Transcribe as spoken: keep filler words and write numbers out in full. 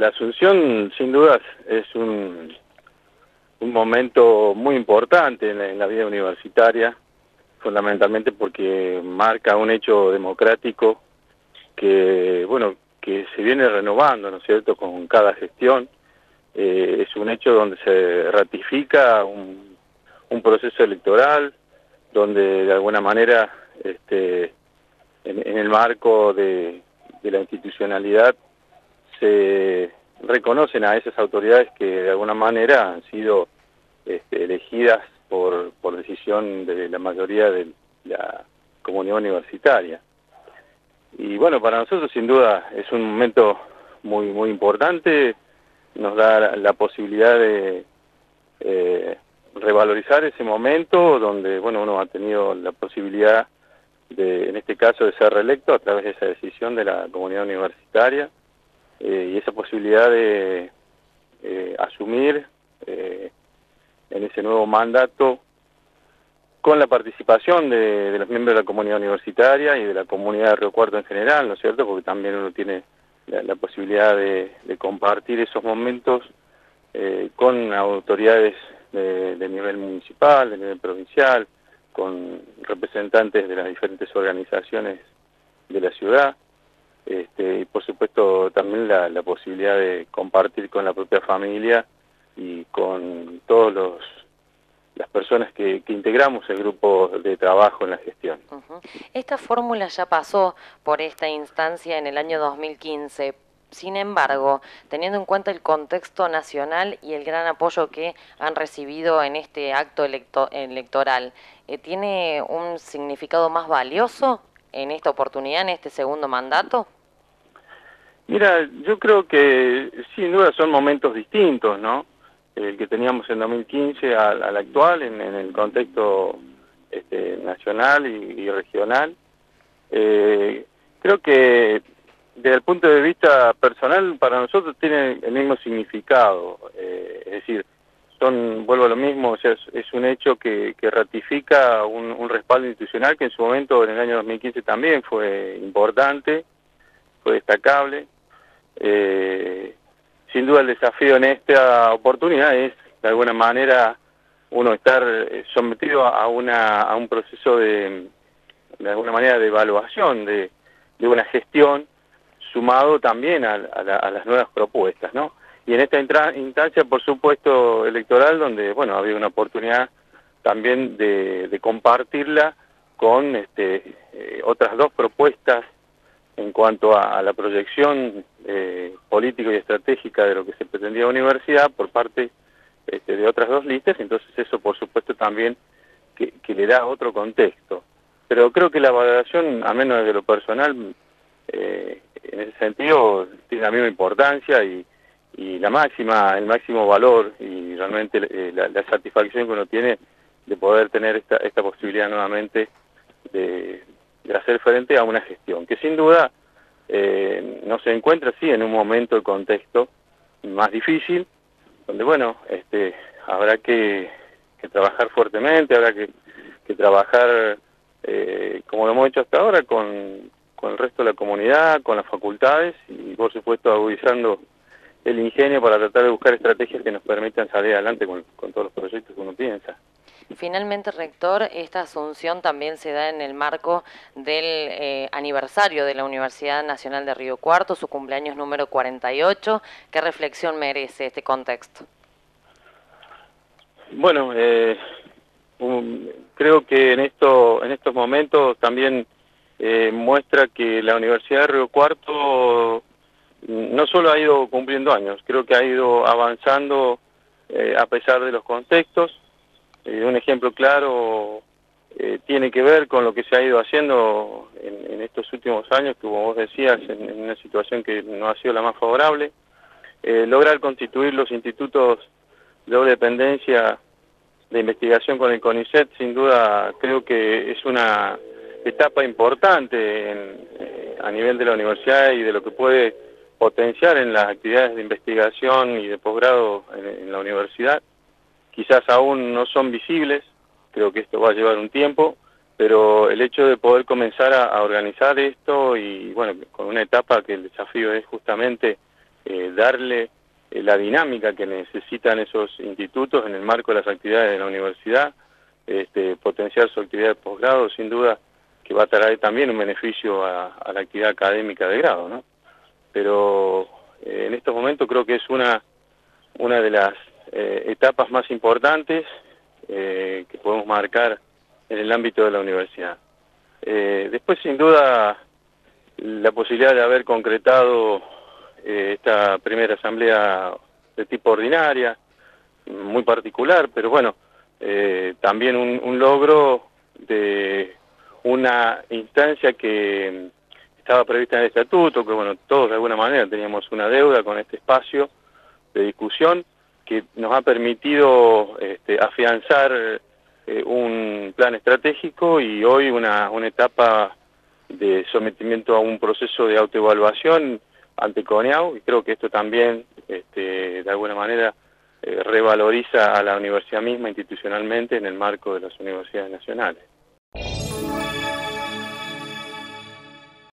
la Asunción sin dudas es un, un momento muy importante en la, en la vida universitaria, fundamentalmente porque marca un hecho democrático que, bueno, que se viene renovando, ¿no es cierto?, con cada gestión. Eh, es un hecho donde se ratifica un, un proceso electoral, donde de alguna manera, este, en, en el marco de, de la institucionalidad, se reconocen a esas autoridades que de alguna manera han sido este, elegidas por, por decisión de la mayoría de la comunidad universitaria. Y bueno, para nosotros sin duda es un momento muy, muy importante, nos da la, la posibilidad de eh, revalorizar ese momento donde, bueno, uno ha tenido la posibilidad de, en este caso, de ser reelecto a través de esa decisión de la comunidad universitaria, eh, y esa posibilidad de eh, asumir eh, en ese nuevo mandato con la participación de, de los miembros de la comunidad universitaria y de la comunidad de Río Cuarto en general, ¿no es cierto?, porque también uno tiene la, la posibilidad de, de compartir esos momentos eh, con autoridades de, de nivel municipal, de nivel provincial, con representantes de las diferentes organizaciones de la ciudad, este, y por supuesto también la, la posibilidad de compartir con la propia familia y con todos los las personas que, que integramos el grupo de trabajo en la gestión. Uh-huh. Esta fórmula ya pasó por esta instancia en el año dos mil quince. Sin embargo, teniendo en cuenta el contexto nacional y el gran apoyo que han recibido en este acto electo electoral, eh, ¿tiene un significado más valioso en esta oportunidad, en este segundo mandato? Mira, yo creo que sin duda son momentos distintos, ¿no? El que teníamos en dos mil quince al, al actual, en, en el contexto este, nacional y, y regional. Eh, creo que desde el punto de vista personal, para nosotros tiene el mismo significado. Eh, es decir, son, vuelvo a lo mismo, o sea, es, es un hecho que, que ratifica un, un respaldo institucional que en su momento, en el año dos mil quince también fue importante, fue destacable. Eh, sin duda el desafío en esta oportunidad es, de alguna manera, uno estar sometido a, una, a un proceso de, de alguna manera, de evaluación de, de una gestión, sumado también a, a, la, a las nuevas propuestas, ¿no? Y en esta instancia, por supuesto, electoral, donde, bueno, había una oportunidad también de, de compartirla con este, eh, otras dos propuestas en cuanto a, a la proyección eh, política y estratégica de lo que se pretendía la universidad por parte este, de otras dos listas, entonces eso por supuesto también que, que le da otro contexto. Pero creo que la valoración, a menos desde lo personal, eh, en ese sentido tiene la misma importancia y, y la máxima, el máximo valor y realmente eh, la, la satisfacción que uno tiene de poder tener esta, esta posibilidad nuevamente de, de hacer frente a una gestión que sin duda eh, no se encuentra así en un momento de contexto más difícil, donde bueno, este, habrá que, que trabajar fuertemente, habrá que, que trabajar eh, como lo hemos hecho hasta ahora con, con el resto de la comunidad, con las facultades y por supuesto agudizando el ingenio para tratar de buscar estrategias que nos permitan salir adelante con, con todos los proyectos que uno piensa. Finalmente, rector, esta asunción también se da en el marco del eh, aniversario de la Universidad Nacional de Río Cuarto, su cumpleaños número cuarenta y ocho. ¿Qué reflexión merece este contexto? Bueno, eh, um, creo que en, esto, en estos momentos también eh, muestra que la Universidad de Río Cuarto no solo ha ido cumpliendo años, creo que ha ido avanzando eh, a pesar de los contextos. Eh, un ejemplo claro eh, tiene que ver con lo que se ha ido haciendo en, en estos últimos años, que como vos decías, en, en una situación que no ha sido la más favorable. Eh, lograr constituir los institutos de doble dependencia de investigación con el CONICET, sin duda creo que es una etapa importante en, eh, a nivel de la universidad y de lo que puede potenciar en las actividades de investigación y de posgrado en, en la universidad. Quizás aún no son visibles, creo que esto va a llevar un tiempo, pero el hecho de poder comenzar a, a organizar esto y bueno, con una etapa que el desafío es justamente eh, darle eh, la dinámica que necesitan esos institutos en el marco de las actividades de la universidad, este, potenciar su actividad de posgrado, sin duda que va a traer también un beneficio a, a la actividad académica de grado, ¿no? Pero eh, en estos momentos creo que es una, una de las eh, etapas más importantes eh, que podemos marcar en el ámbito de la universidad. Eh, después, sin duda, la posibilidad de haber concretado eh, esta primera asamblea de tipo ordinaria, muy particular, pero bueno, eh, también un, un logro de una instancia que estaba prevista en el estatuto, que bueno, todos de alguna manera teníamos una deuda con este espacio de discusión que nos ha permitido este, afianzar eh, un plan estratégico y hoy una, una etapa de sometimiento a un proceso de autoevaluación ante CONEAU, y creo que esto también este, de alguna manera eh, revaloriza a la universidad misma institucionalmente en el marco de las universidades nacionales.